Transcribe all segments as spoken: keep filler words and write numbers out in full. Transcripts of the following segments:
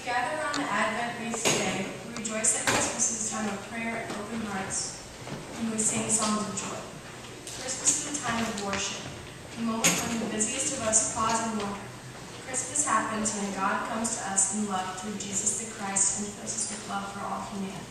gather around the Advent wreath today, we rejoice that Christmas is a time of prayer and open hearts, and we sing songs of joy. Christmas is a time of worship, a moment when the busiest of us pause and wonder. Christmas happens when God comes to us in love through Jesus the Christ and fills us with love for all humanity.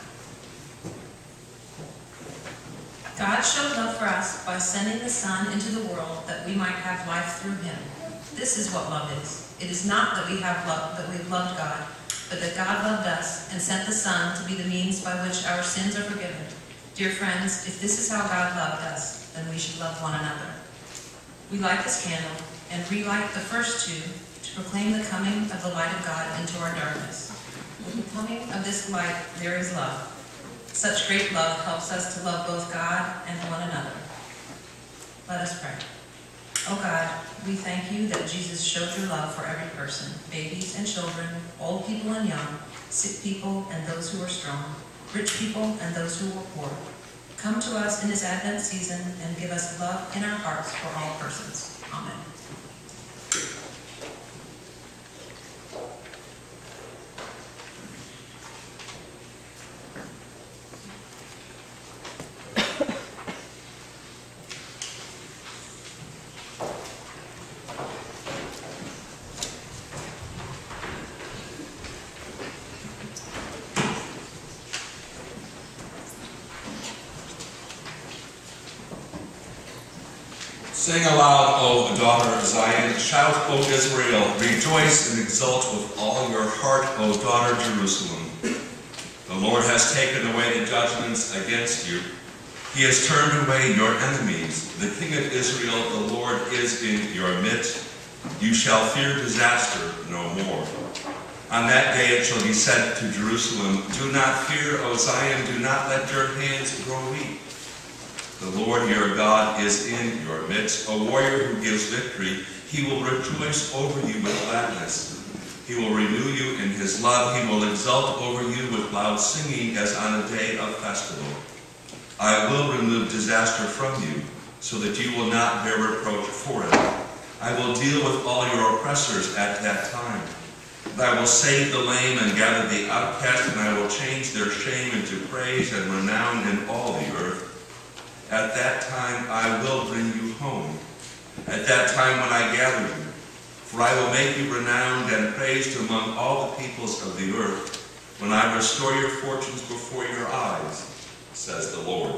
God showed love for us by sending the Son into the world that we might have life through him. This is what love is. It is not that we have loved, that we've loved God, but that God loved us and sent the Son to be the means by which our sins are forgiven. Dear friends, if this is how God loved us, then we should love one another. We light this candle and relight the first two to proclaim the coming of the light of God into our darkness. With the coming of this light, there is love. Such great love helps us to love both God and one another. Let us pray. Oh God, we thank you that Jesus showed your love for every person, babies and children, old people and young, sick people and those who are strong, rich people and those who are poor. Come to us in this Advent season and give us love in our hearts for all persons. Amen. Sing aloud, O daughter of Zion. Shout, O Israel. Rejoice and exult with all your heart, O daughter Jerusalem. The Lord has taken away the judgments against you. He has turned away your enemies. The King of Israel, the Lord, is in your midst. You shall fear disaster no more. On that day it shall be said to Jerusalem, do not fear, O Zion. Do not let your hands grow weak. The Lord your God is in your midst, a warrior who gives victory. He will rejoice over you with gladness. He will renew you in his love. He will exult over you with loud singing as on a day of festival. I will remove disaster from you, so that you will not bear reproach for it. I will deal with all your oppressors at that time. I will save the lame and gather the outcast, and I will change their shame into praise and renown in all the earth. At that time I will bring you home, at that time when I gather you. For I will make you renowned and praised among all the peoples of the earth, when I restore your fortunes before your eyes, says the Lord.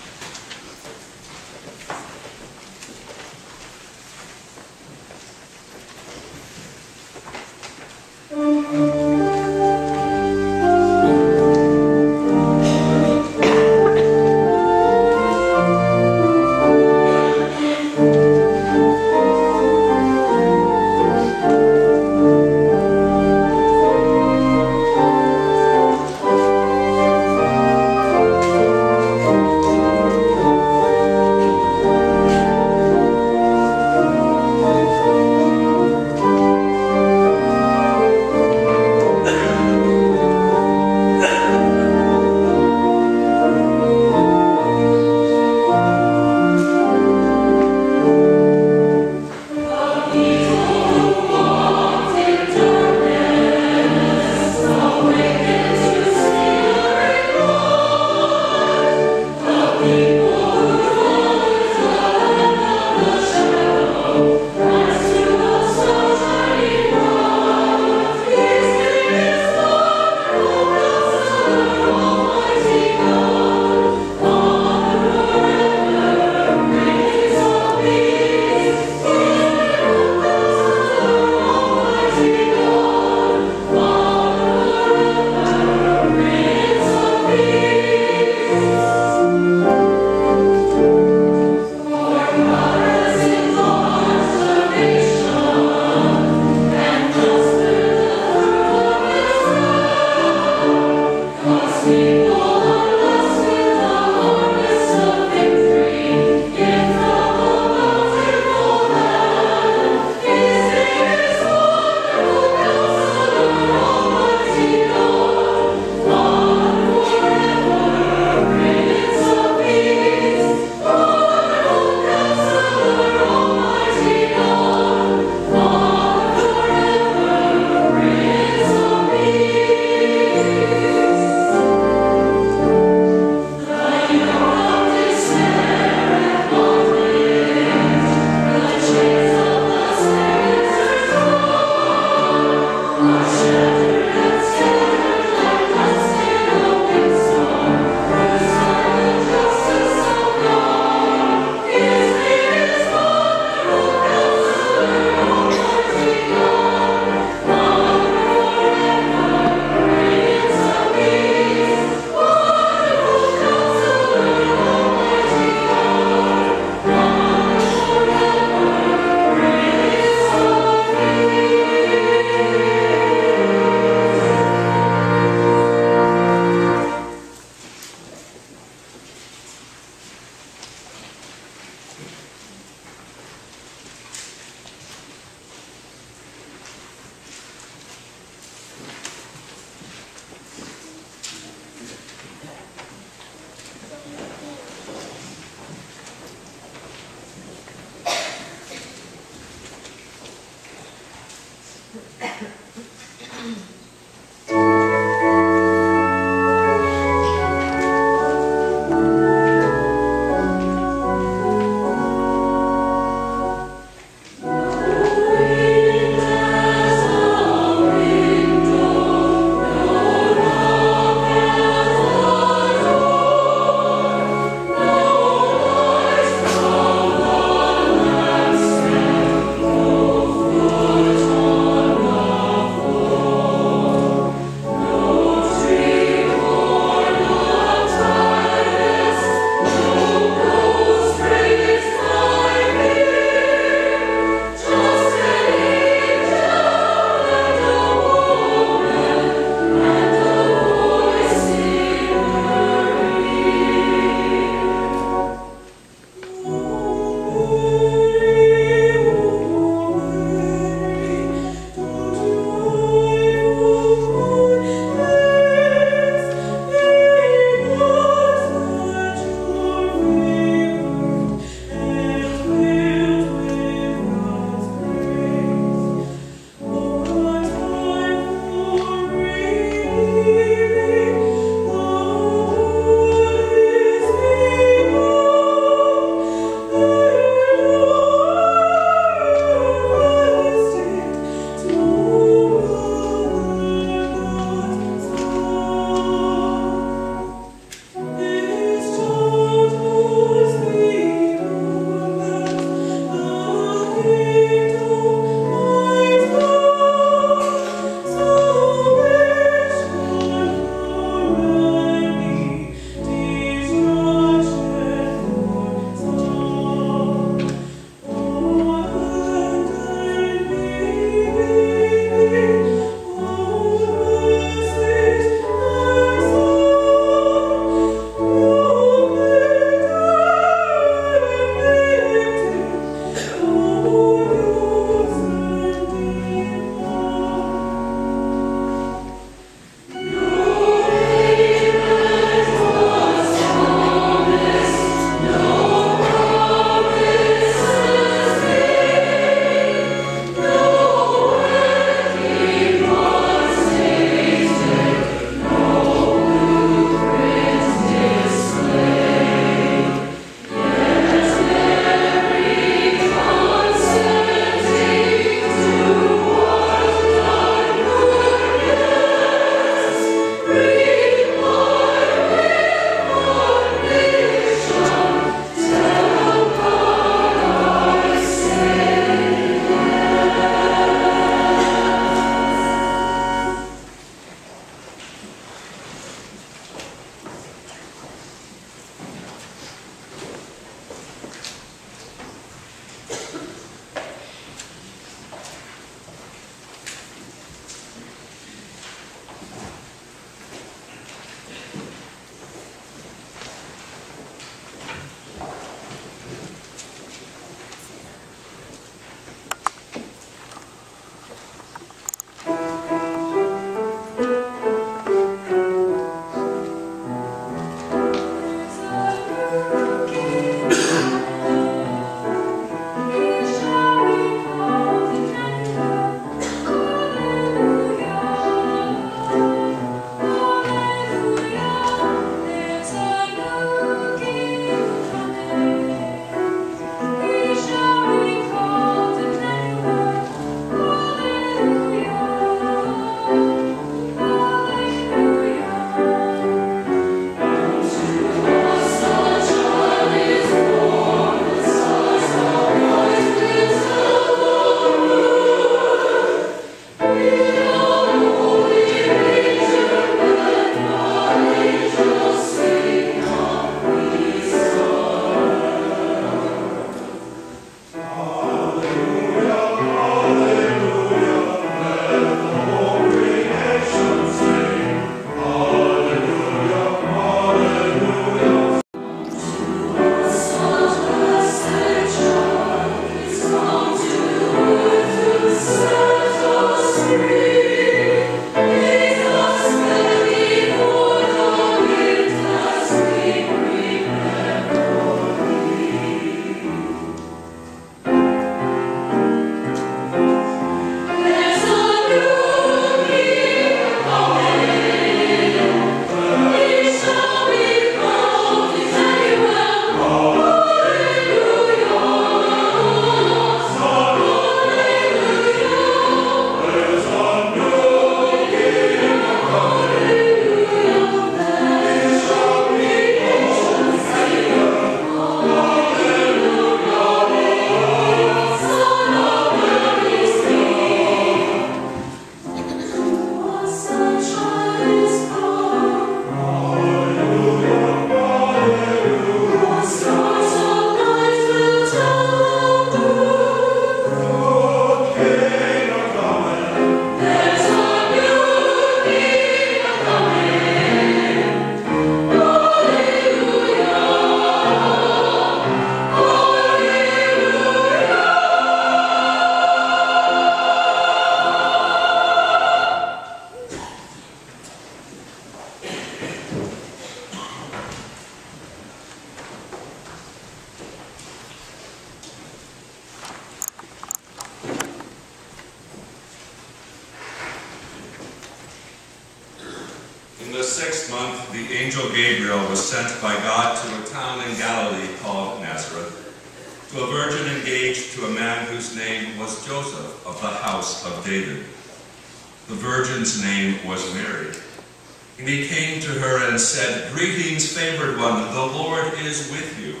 the sixth month, the angel Gabriel was sent by God to a town in Galilee called Nazareth, to a virgin engaged to a man whose name was Joseph of the house of David. The virgin's name was Mary. And he came to her and said, "Greetings, favored one, the Lord is with you."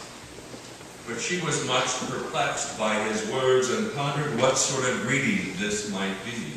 But she was much perplexed by his words and pondered what sort of greeting this might be.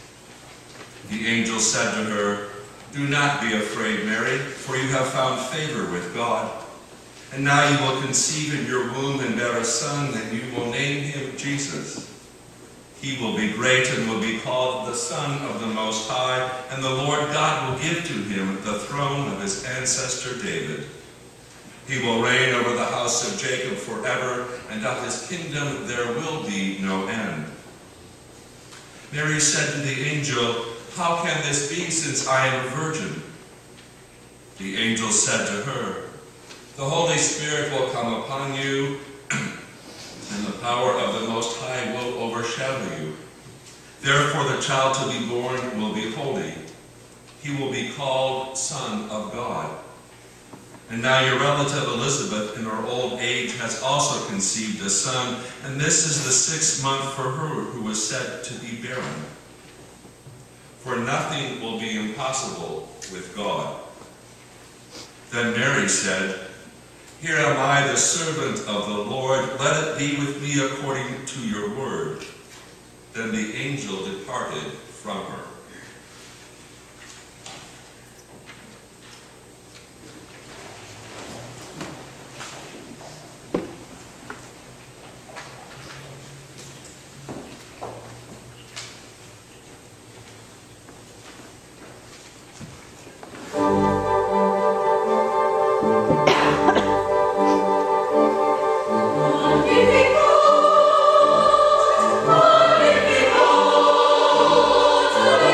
The angel said to her, "Do not be afraid, Mary, for you have found favor with God. And now you will conceive in your womb and bear a son, and you will name him Jesus. He will be great and will be called the Son of the Most High, and the Lord God will give to him the throne of his ancestor David. He will reign over the house of Jacob forever, and of his kingdom there will be no end." Mary said to the angel, "How can this be, since I am a virgin?" The angel said to her, "The Holy Spirit will come upon you, and the power of the Most High will overshadow you. Therefore the child to be born will be holy. He will be called Son of God. And now your relative Elizabeth, in her old age, has also conceived a son, and this is the sixth month for her who was said to be barren. For nothing will be impossible with God." Then Mary said, "Here am I, the servant of the Lord. Let it be with me according to your word." Then the angel departed from her. Thank you.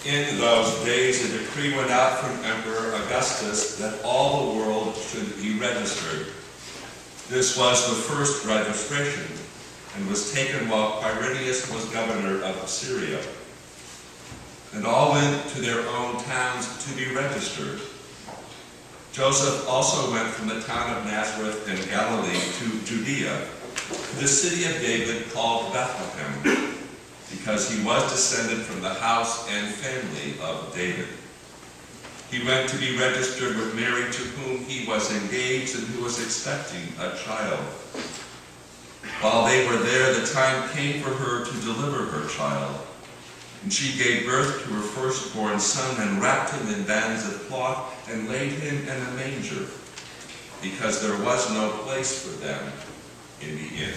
In those days, a decree went out from Emperor Augustus that all the world should be registered. This was the first registration, and was taken while Quirinius was governor of Syria. And all went to their own towns to be registered. Joseph also went from the town of Nazareth in Galilee to Judea, to the city of David called Bethlehem, because he was descended from the house and family of David. He went to be registered with Mary, to whom he was engaged and who was expecting a child. While they were there, the time came for her to deliver her child. And she gave birth to her firstborn son and wrapped him in bands of cloth and laid him in a manger, because there was no place for them in the inn.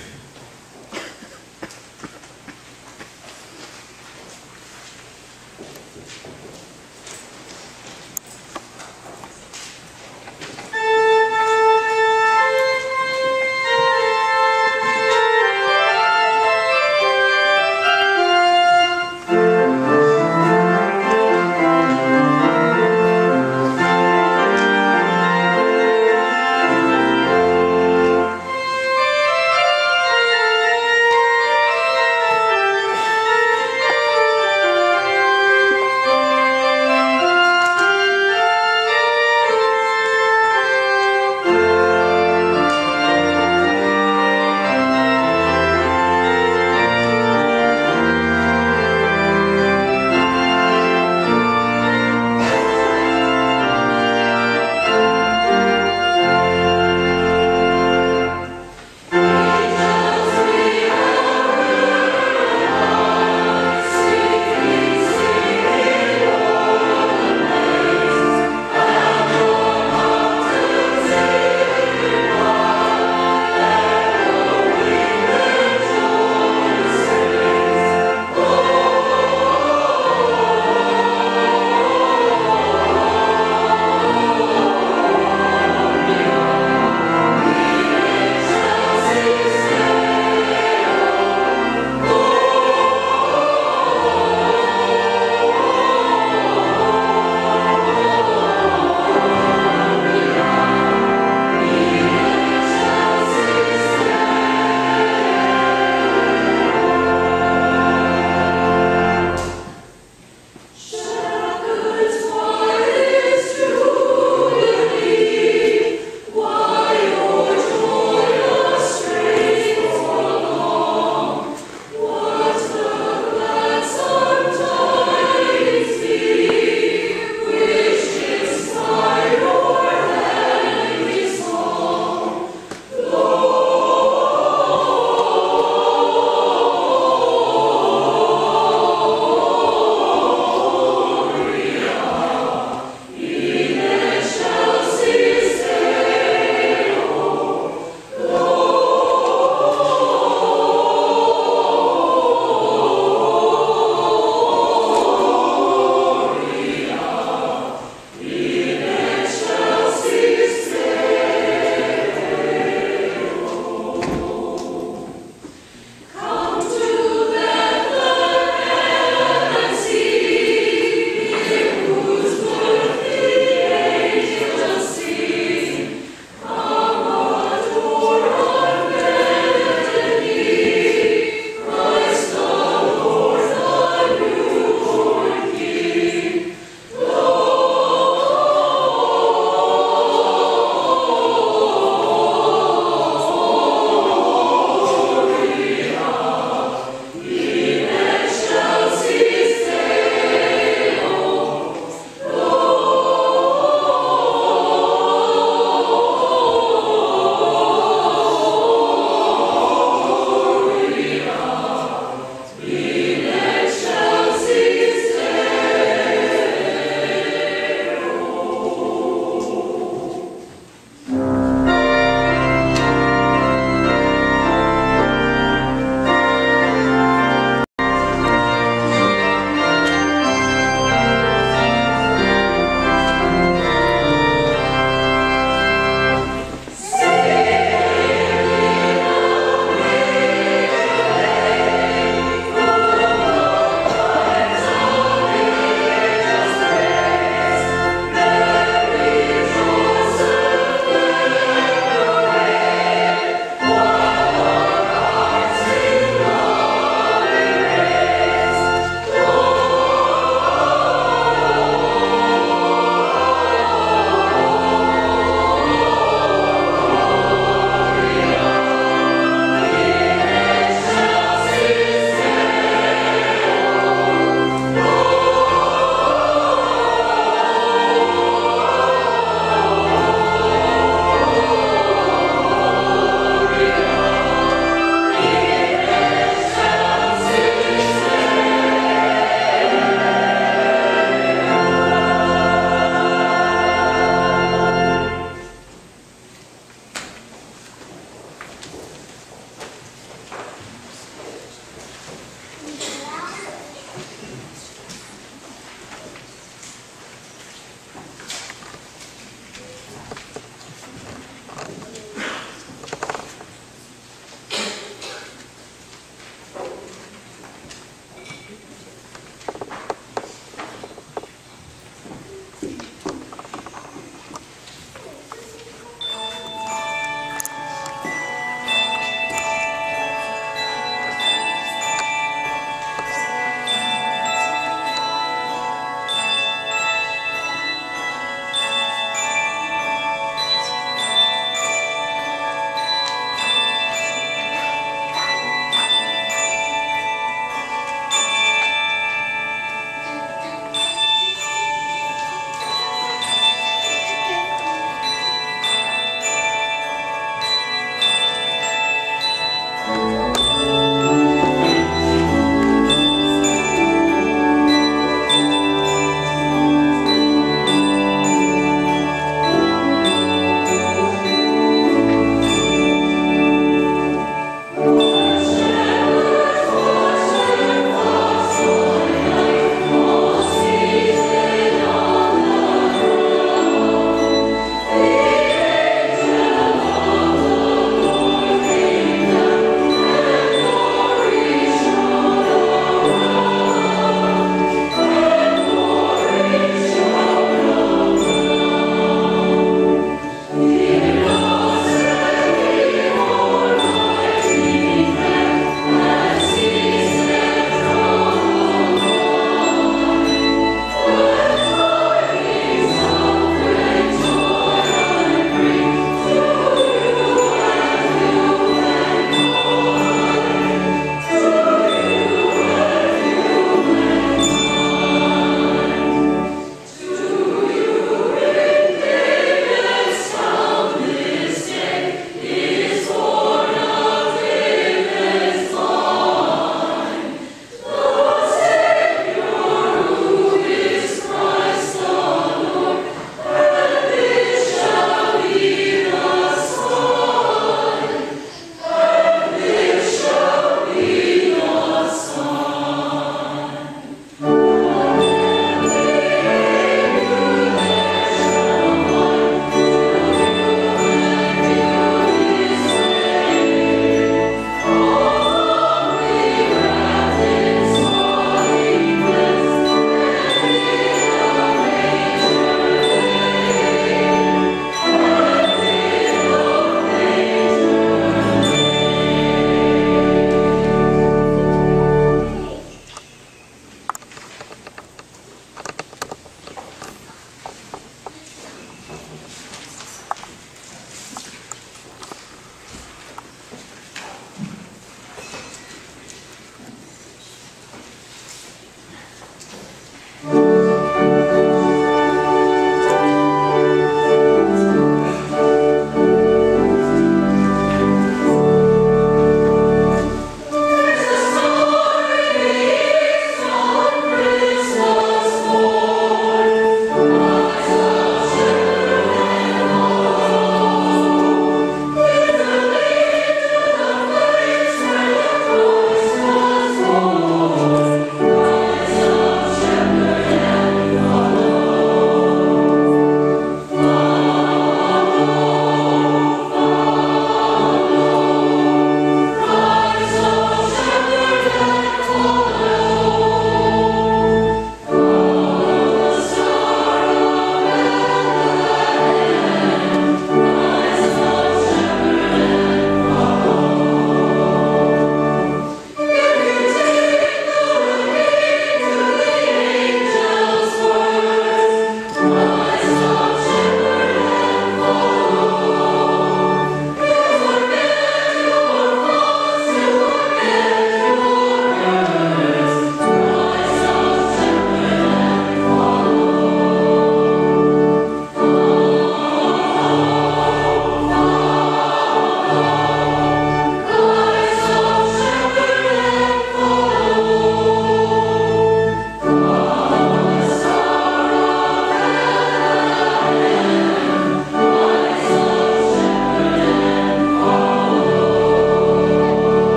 Thank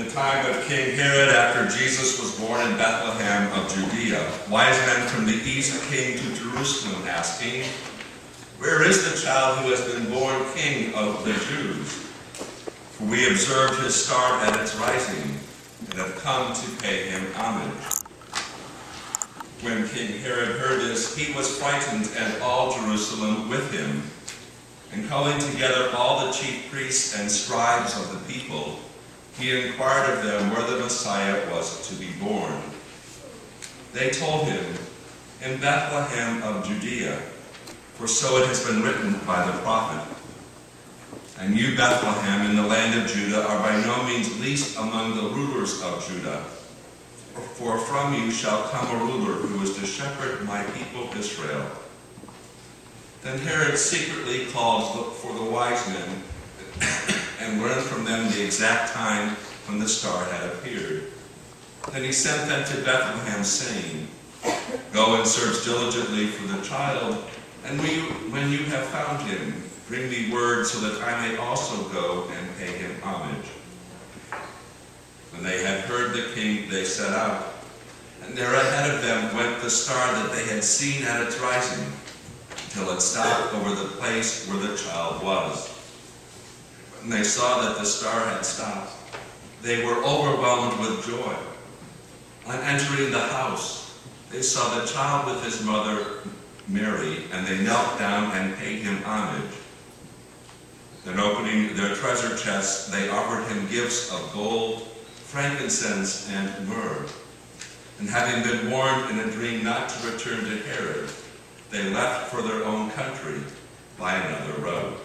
In the time of King Herod, after Jesus was born in Bethlehem of Judea, wise men from the east came to Jerusalem asking, "Where is the child who has been born King of the Jews? For we observed his star at its rising, and have come to pay him homage." When King Herod heard this, he was frightened, and all Jerusalem with him. And calling together all the chief priests and scribes of the people, he inquired of them where the Messiah was to be born. They told him, "In Bethlehem of Judea, for so it has been written by the prophet. And you, Bethlehem, in the land of Judah, are by no means least among the rulers of Judah. For from you shall come a ruler who is to shepherd my people Israel." Then Herod secretly called for the wise men and learned from them the exact time when the star had appeared. Then he sent them to Bethlehem, saying, "Go and search diligently for the child, and when you, when you have found him, bring me word so that I may also go and pay him homage." When they had heard the king, they set out, and there ahead of them went the star that they had seen at its rising, until it stopped over the place where the child was. When they saw that the star had stopped, they were overwhelmed with joy. On entering the house, they saw the child with his mother Mary, and they knelt down and paid him homage. Then opening their treasure chests, they offered him gifts of gold, frankincense, and myrrh. And having been warned in a dream not to return to Herod, they left for their own country by another road.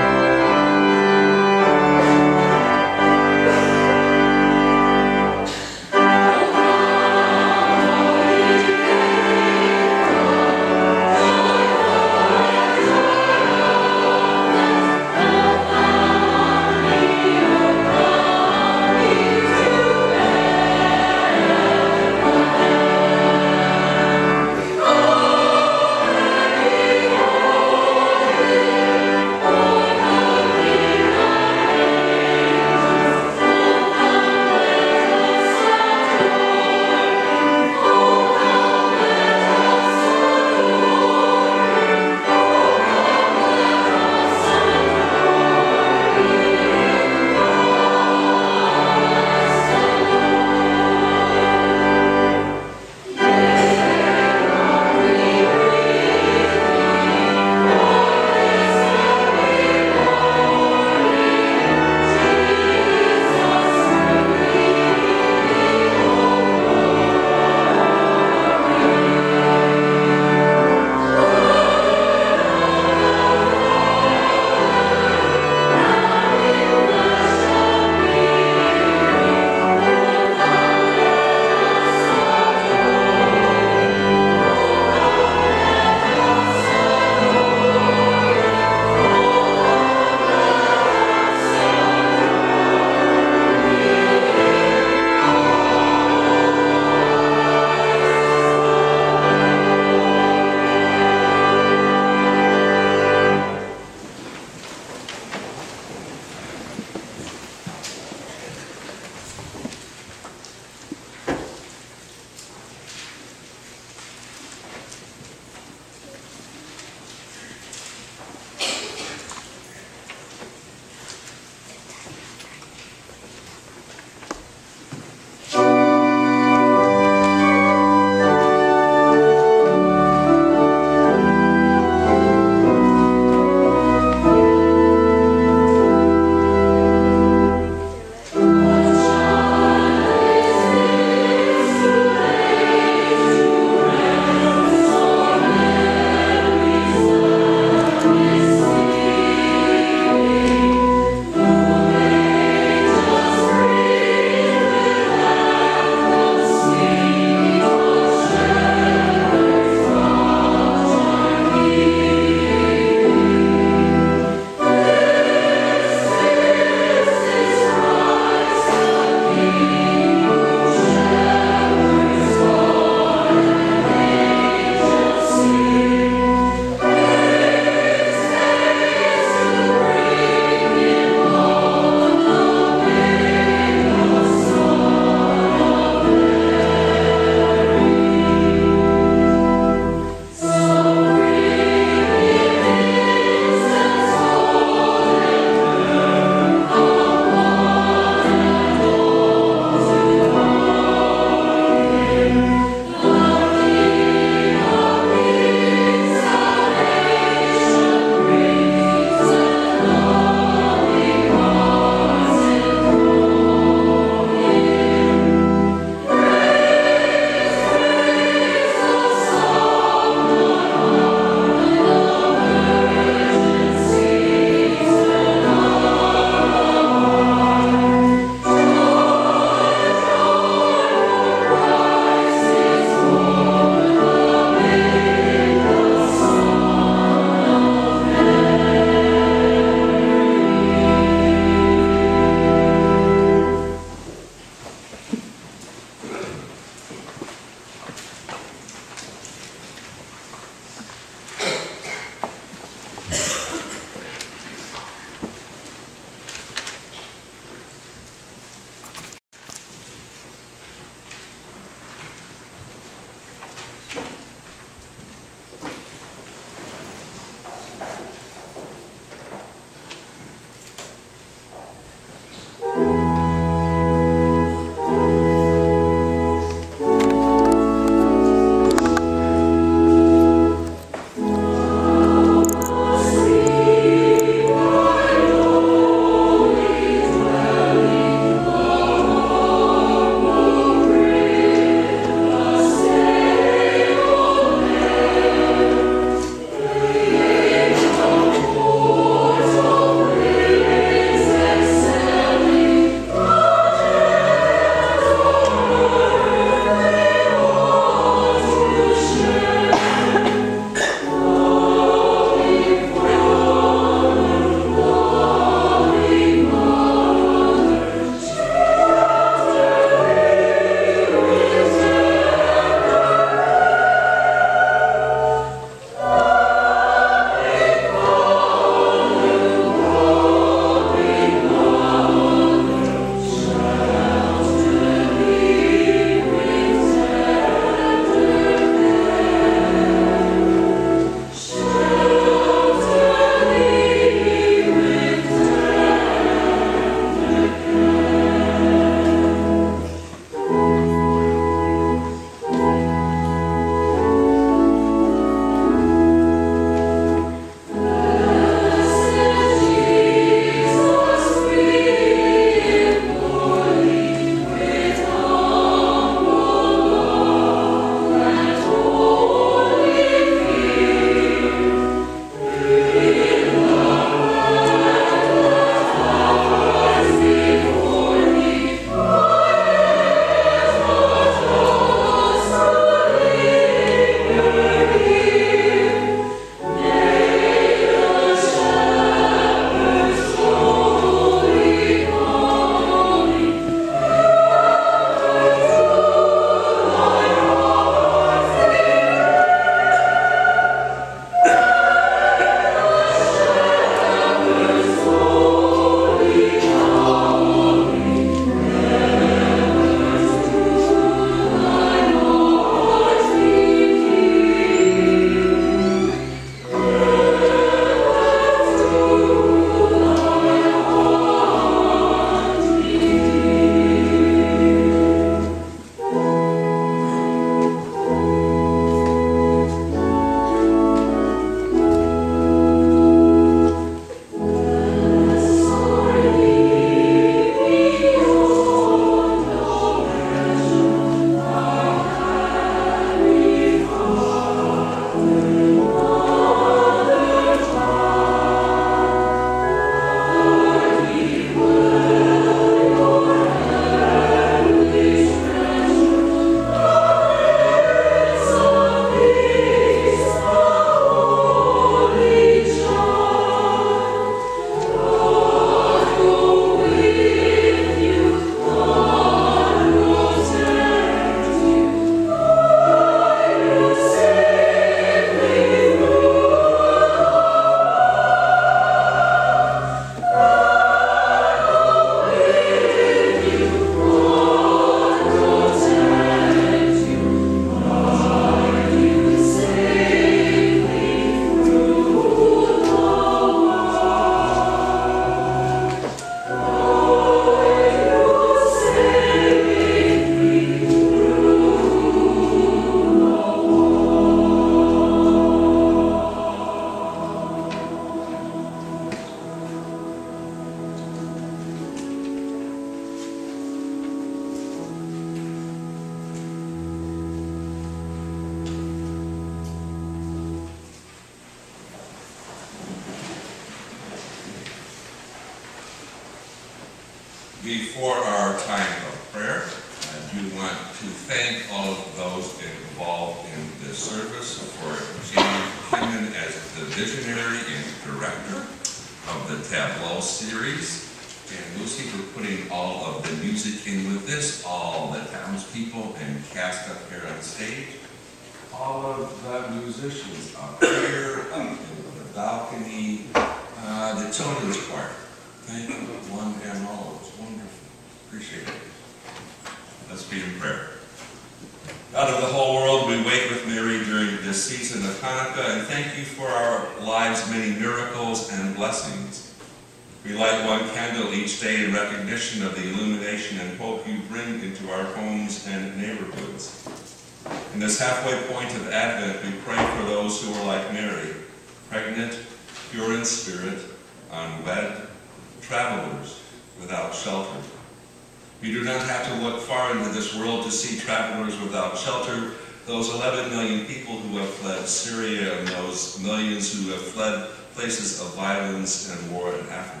Before our time of prayer, I do want to thank all of those involved in this service, for Jamie Kinman as the visionary and director of the Tableaux series, and Lucy for putting all of the music in with this, all the townspeople and cast up here on stage, all of the musicians up here, up in the balcony, uh, the children's choir. Thank you, one and all. It's wonderful. Appreciate it. Let's be in prayer. Out of the whole world, we wait with Mary during this season of Hanukkah, and thank you for our lives' many miracles and blessings. We light one candle each day in recognition of the illumination and hope you bring into our homes and neighborhoods. In this halfway point of Advent, we pray for those who are like Mary, pregnant, pure in spirit, unwed, travelers without shelter. We do not have to look far into this world to see travelers without shelter, those eleven million people who have fled Syria and those millions who have fled places of violence and war in Africa.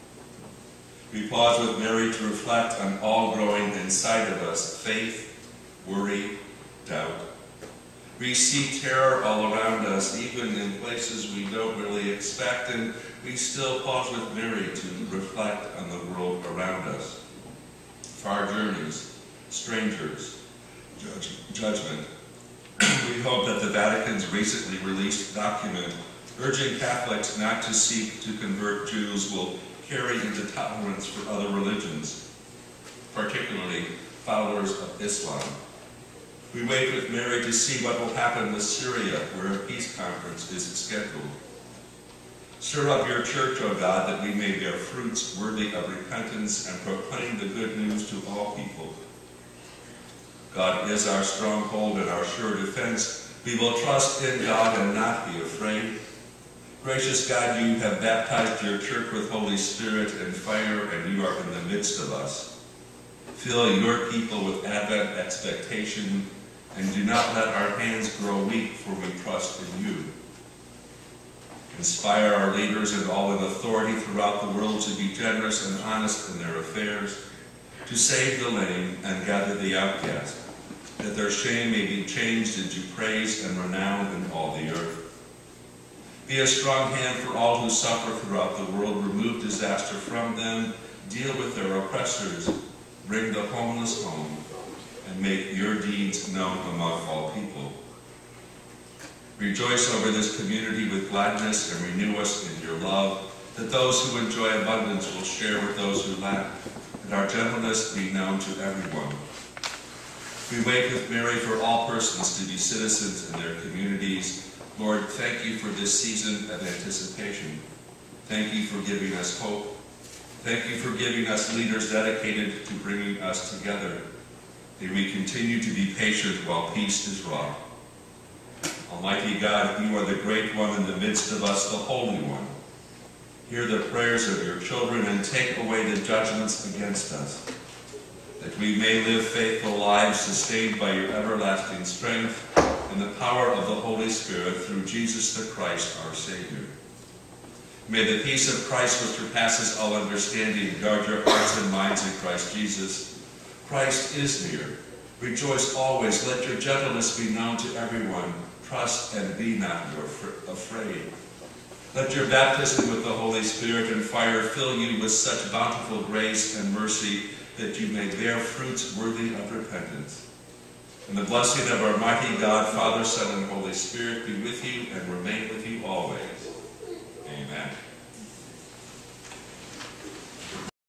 We pause with Mary to reflect on all growing inside of us: faith, worry, doubt. We see terror all around us, even in places we don't really expect, and we still pause with Mary to reflect on the world around us. Far journeys, strangers, judge, judgment. We hope that the Vatican's recently released document urging Catholics not to seek to convert Jews will carry into tolerance for other religions, particularly followers of Islam. We wait with Mary to see what will happen with Syria, where a peace conference is scheduled. Stir up your church, O God, that we may bear fruits worthy of repentance and proclaim the good news to all people. God is our stronghold and our sure defense. We will trust in God and not be afraid. Gracious God, you have baptized your church with Holy Spirit and fire, and you are in the midst of us. Fill your people with Advent expectation, and do not let our hands grow weak, for we trust in you. Inspire our leaders and all in authority throughout the world to be generous and honest in their affairs, to save the lame and gather the outcast, that their shame may be changed into praise and renown in all the earth. Be a strong hand for all who suffer throughout the world. Remove disaster from them. Deal with their oppressors. Bring the homeless home. And make your deeds known among all people. Rejoice over this community with gladness and renew us in your love, that those who enjoy abundance will share with those who lack, and our gentleness be known to everyone. We wait with Mary for all persons to be citizens in their communities. Lord, thank you for this season of anticipation. Thank you for giving us hope. Thank you for giving us leaders dedicated to bringing us together. May we continue to be patient while peace is wrought. Almighty God, you are the great one in the midst of us, the Holy One. Hear the prayers of your children and take away the judgments against us, that we may live faithful lives sustained by your everlasting strength and the power of the Holy Spirit through Jesus the Christ, our Savior. May the peace of Christ, which surpasses all understanding, guard your hearts and minds in Christ Jesus. Christ is near. Rejoice always. Let your gentleness be known to everyone. Trust and be not afraid. Let your baptism with the Holy Spirit and fire fill you with such bountiful grace and mercy that you may bear fruits worthy of repentance. And the blessing of our mighty God, Father, Son, and Holy Spirit be with you and remain with you always.